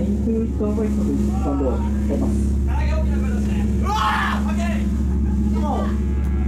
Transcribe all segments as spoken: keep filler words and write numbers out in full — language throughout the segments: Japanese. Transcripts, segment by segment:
イントゥーイットアバイトというバンドをやります。うわー、オッケー。もう。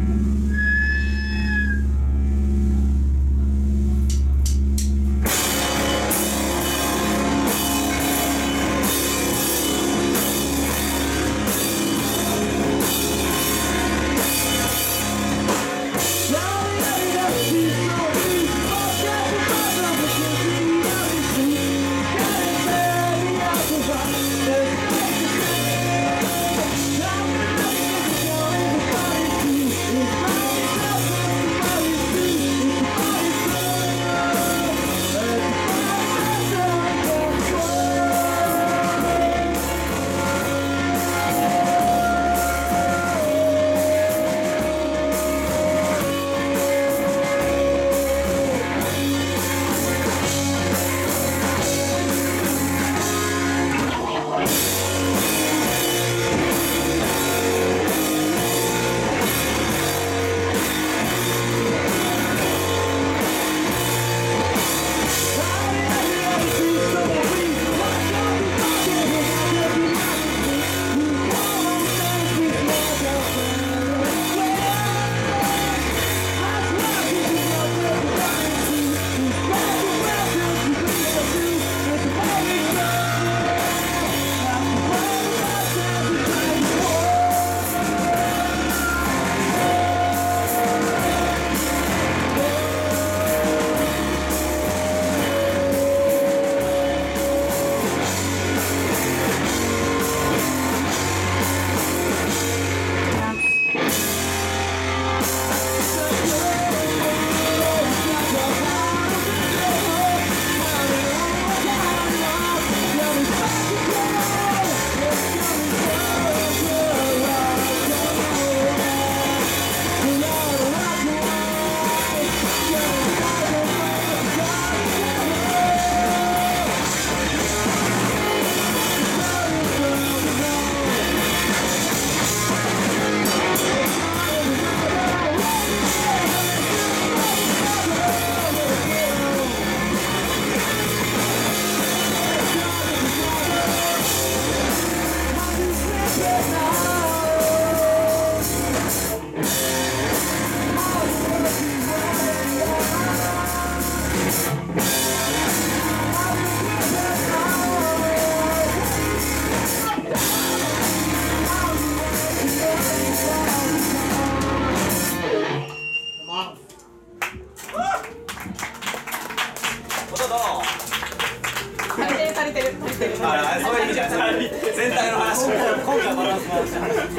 全体の話、今回バランスの話。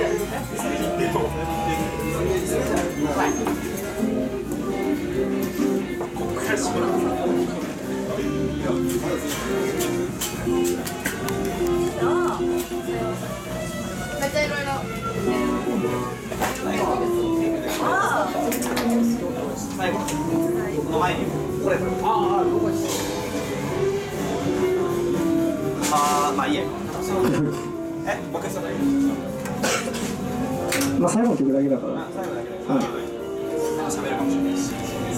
めっちゃいろいろ。最後、この前にこれ。ああ、どこに。ああ、まあいいや。え、もう一回それ。 まあ最後の曲だけだから。 最後だけだ。はい。喋るかもしれないし。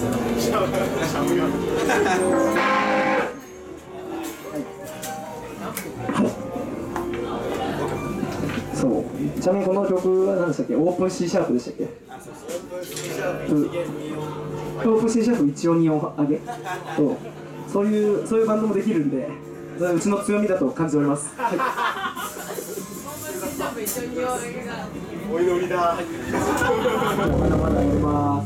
そう。ちなみにこの曲は何でしたっけ？オープン C シャープでしたっけ？オープン C シャープ一応に音上げ。そう。そういうそういうバンドもできるんで、それうちの強みだと感じております。はい。 お祈りだ。 まだまだやります。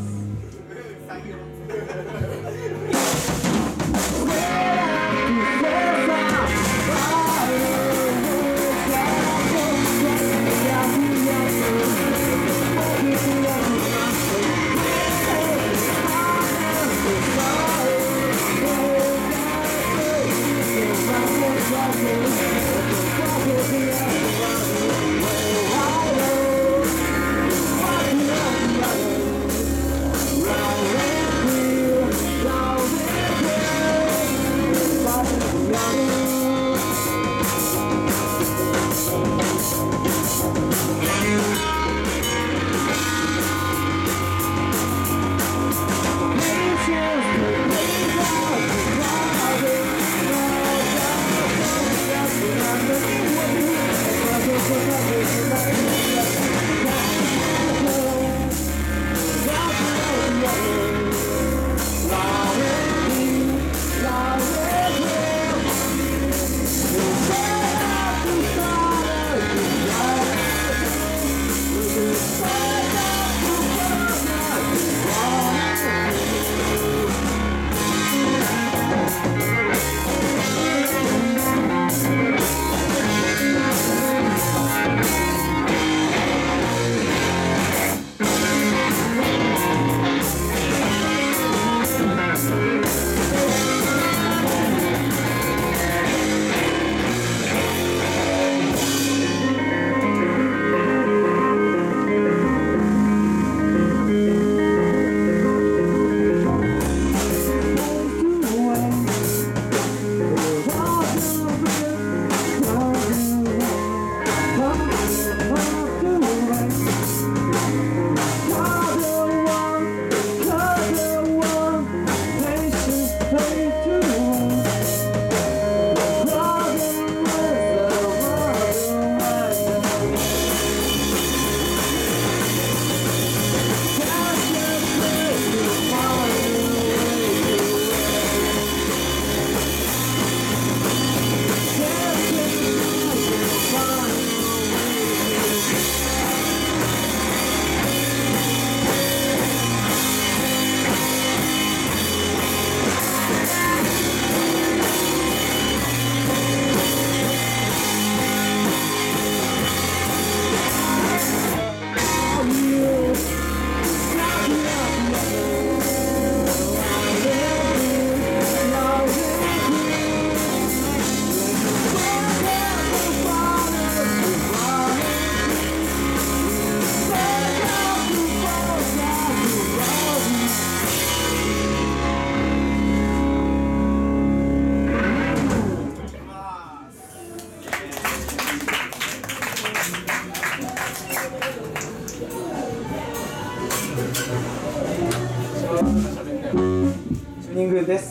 チューニングです。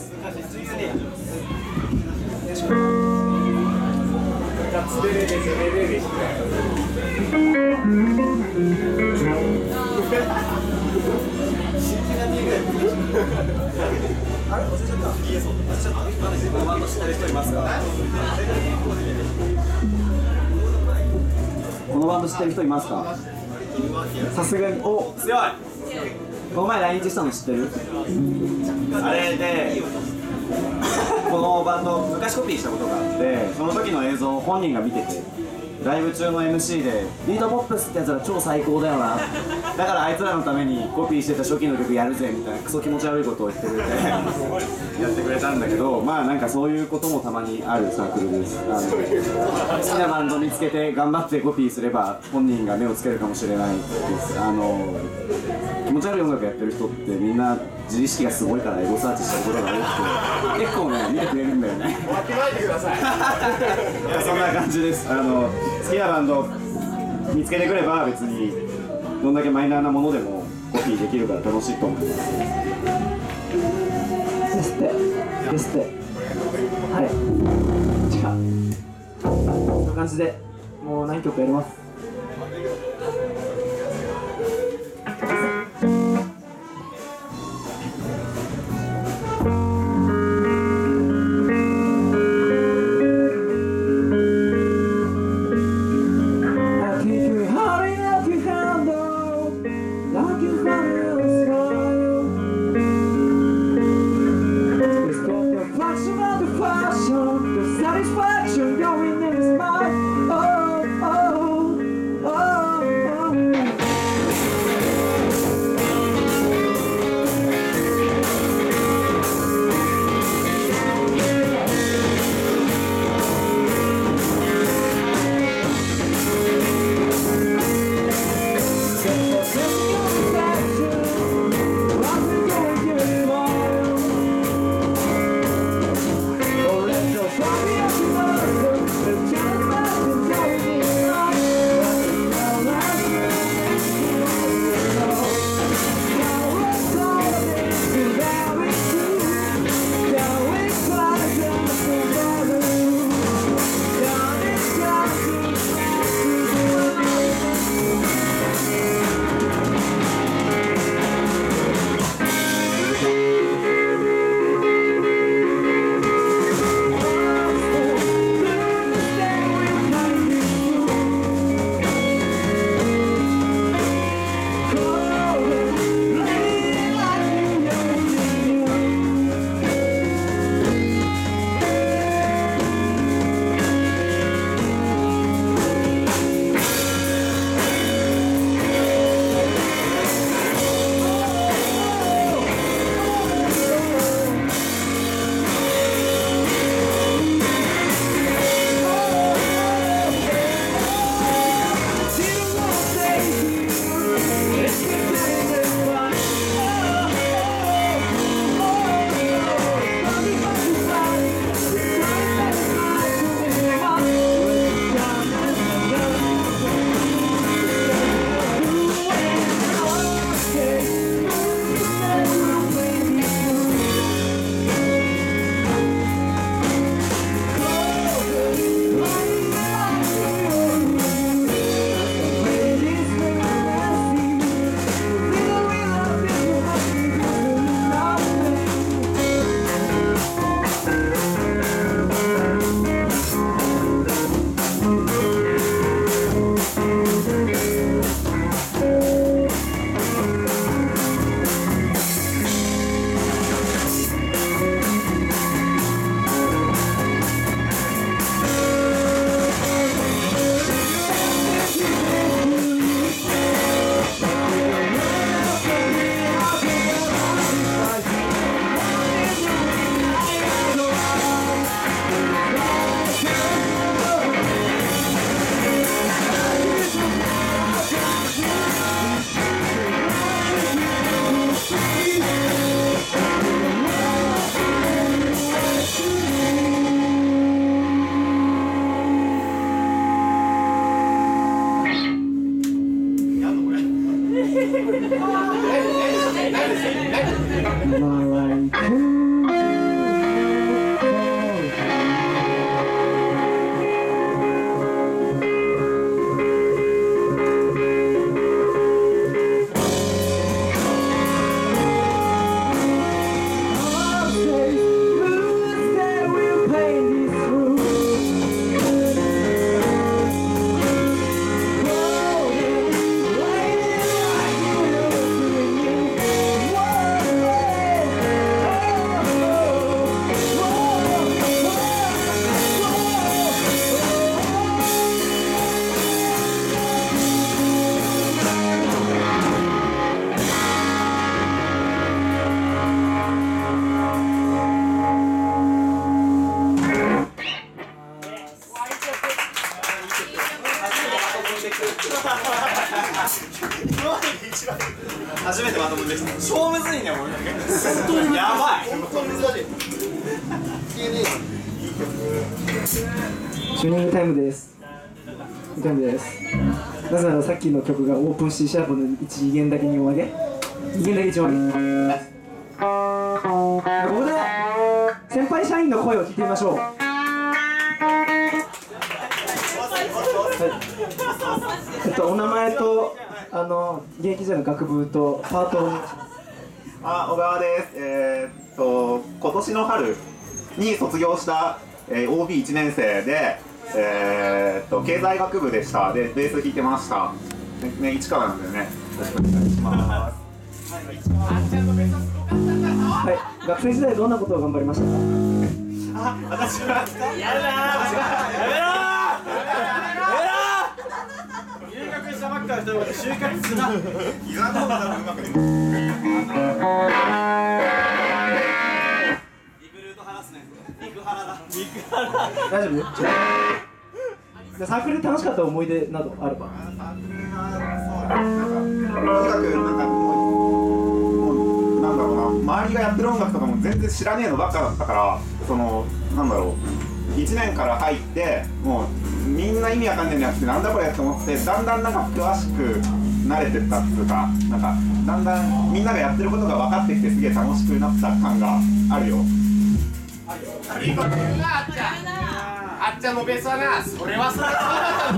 このバンド知ってる人いますか？このバンド知ってる人いますか？ さすがに、お、 強い。この前来日したの知ってる？あれでこのバンド昔コピーしたことがあって、その時の映像を本人が見てて、ライブ中の エムシー で「ビートポップスってやつら超最高だよな、だからあいつらのためにコピーしてた初期の曲やるぜ」みたいなクソ気持ち悪いことを言ってくれてやってくれたんだけど、まあなんかそういうこともたまにあるサークルです。あの好きなバンド見つけて頑張ってコピーすれば本人が目をつけるかもしれないです。あの気持ち悪い音楽やってる人ってみんな自意識がすごいからエゴサーチしてることが多くて結構ね見てくれるんだよね。 わきまえてください。 いやそんな感じです。あの好きなバンド見つけてくれば別にどんだけマイナーなものでもコピーできるから楽しいと思います。 ですってですってはいじゃあこんな感じでもう何曲やります。Satisfaction going in his mind. Oh, oh, oh, oh. チューニングタイムです。タイムです。なぜならさっきの曲がオープン C シャープのいち弦だけに音上げ、に弦だけいち音上げ。ここで先輩社員の声を聞いてみましょう。はい、えっとお名前とあの現役時代の学部とパートを。 あ、小川です。えー、っと今年の春に卒業した、えー、オービーいち 年生で、えー、っと経済学部でした。でベース弾いてました。ね、市川なんだよね。よろしくお願いします。 はい、学生時代どんなことを頑張りましたか？ あ、私はやだー。 入学したばっかの人まで就活すな。 言わない方がうまくね。 リクルート話すね。リクハラだ。リクハラ。 大丈夫？じゃあサークルで楽しかった思い出などあれば。 サークルがそうだね。なんかとにかくなんかもうなんだろうな、周りがやってる音楽とかも全然知らねえのばっかだったから、そのなんだろう、いちねんから入ってもうみんな意味わかんねえのやつってなんだこれって思って、だんだんなんか詳しく慣れてったっていうか、なんかだんだんみんながやってることが分かってきてすげえ楽しくなった感があるよ。 いいこと言うな、あっちゃん。あっちゃんのベースはな、それはそれは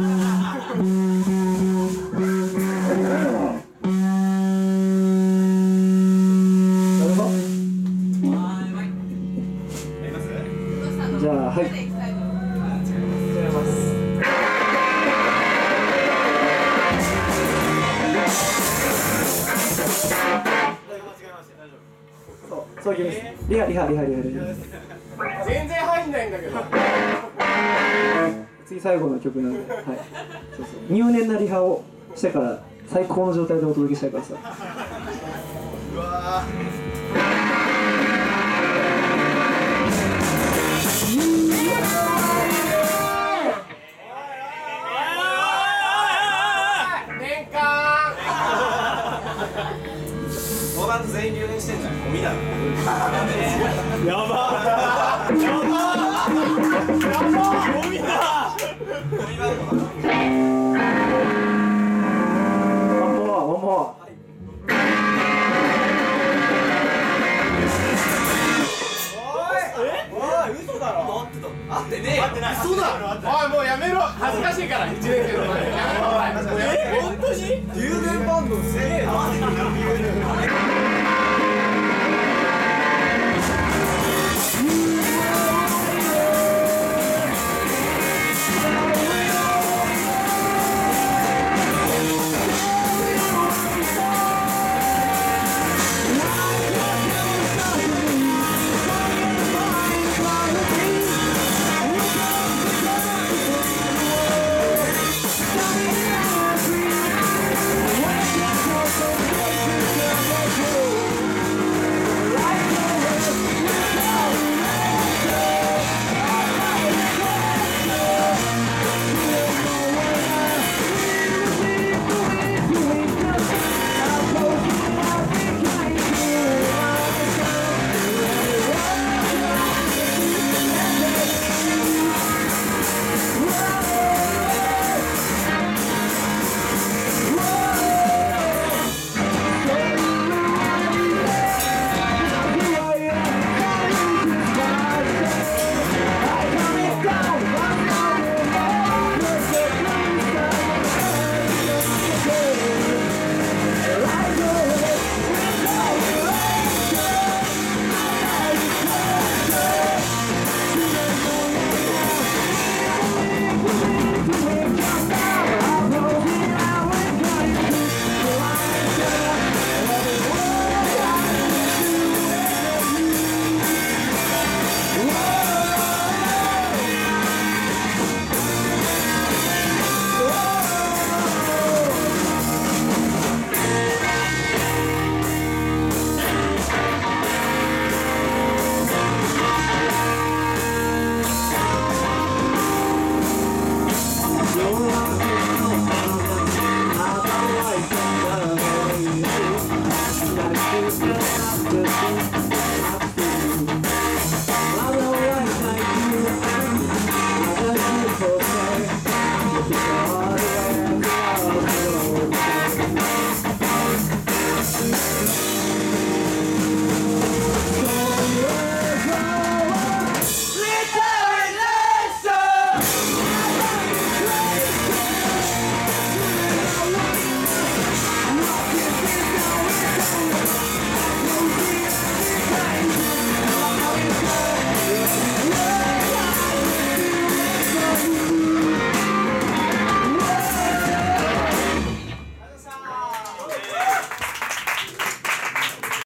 じゃあはい。そう、そういう意味です。リハリハリハリハリ。 全然入んないんだけど。 次最後の曲なんで、はい。そうそう。入念なリハをしてから最高の状態でお届けしたいからさ。 うわ年間このバンド全員留年してんじゃん。ゴミだろ。 やばやばやばゴミだゴミバンドだ。 ワンモア、ワンモア。 合ってねえよ。合ってない。 嘘だおいもうやめろ恥ずかしいからいちねん生の前でやめろおいえ、本当に？留年バンドすげえな。